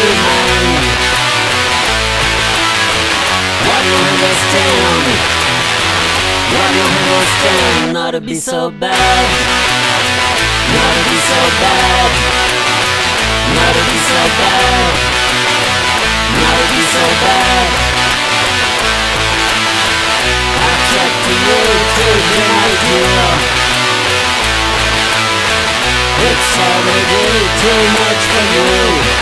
behind. Why do you understand? Why do you understand? Not to be so bad. Not to be so bad. Not to be so bad. Not to be so bad. I check to you to get an idea. It's already too much for you.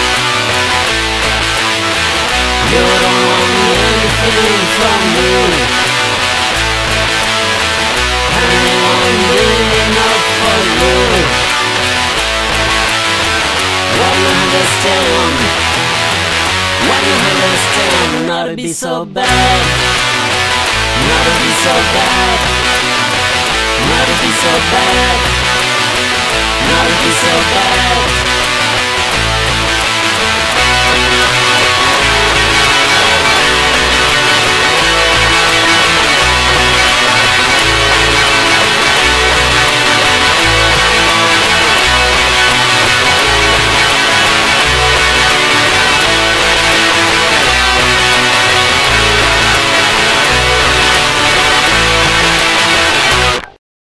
You don't want anything from me. Anyone really enough for you? Why do you understand? Why do you understand? Not to be so bad. Not to be so bad. Not to be so bad. Not to be so bad.